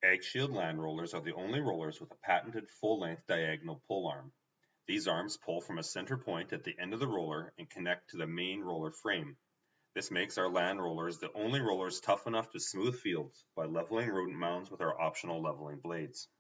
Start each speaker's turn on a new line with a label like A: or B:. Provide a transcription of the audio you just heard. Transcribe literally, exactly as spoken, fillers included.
A: Ag-shield land rollers are the only rollers with a patented full-length diagonal pull arm. These arms pull from a center point at the end of the roller and connect to the main roller frame. This makes our land rollers the only rollers tough enough to smooth fields by leveling rodent mounds with our optional leveling blades.